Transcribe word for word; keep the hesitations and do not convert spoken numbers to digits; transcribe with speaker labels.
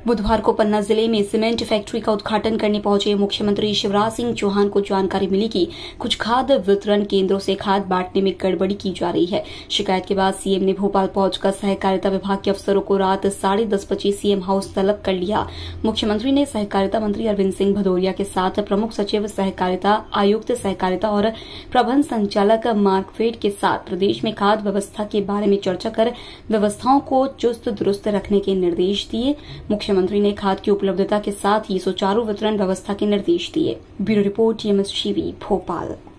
Speaker 1: बुधवार को पन्ना जिले में सीमेंट फैक्ट्री का उद्घाटन करने पहुंचे मुख्यमंत्री शिवराज सिंह चौहान को जानकारी मिली कि कुछ खाद वितरण केंद्रों से खाद बांटने में गड़बड़ी की जा रही है। शिकायत के बाद सीएम ने भोपाल पहुंचकर सहकारिता विभाग के अफसरों को रात साढ़े दस बजे सीएम हाउस तलब कर लिया। मुख्यमंत्री ने सहकारिता मंत्री अरविंद सिंह भदौरिया के साथ प्रमुख सचिव सहकारिता, आयुक्त सहकारिता और प्रबंध संचालक मार्कफेड के साथ प्रदेश में खाद व्यवस्था के बारे में चर्चा कर व्यवस्थाओं को चुस्त दुरुस्त रखने के निर्देश दिए। मुख्यमंत्री ने खाद की उपलब्धता के साथ ही सुचारू वितरण व्यवस्था के निर्देश दिए। Bureau report TMS TV Bhopal.